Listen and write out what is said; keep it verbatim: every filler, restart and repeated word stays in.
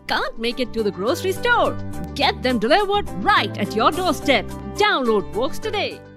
Can't make it to the grocery store? Get them delivered right at your doorstep. Download Vox today.